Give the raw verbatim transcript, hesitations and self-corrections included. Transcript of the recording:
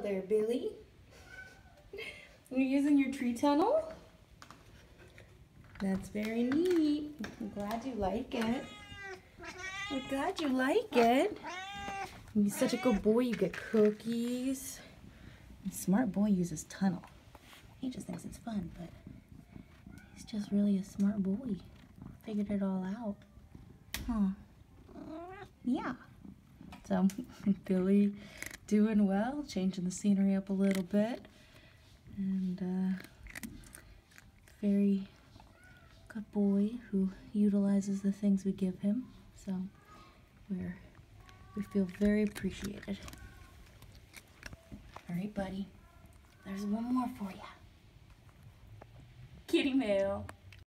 there, Billy. You're using your tree tunnel? That's very neat. I'm glad you like it. I'm glad you like it. You're such a good boy. You get cookies. A smart boy uses tunnel. He just thinks it's fun, but he's just really a smart boy. Figured it all out. Huh. Yeah. So, Billy doing well, changing the scenery up a little bit. And, uh, very good boy who utilizes the things we give him. So, we're, we feel very appreciated. All right, buddy. There's one more for you. Kitty mail.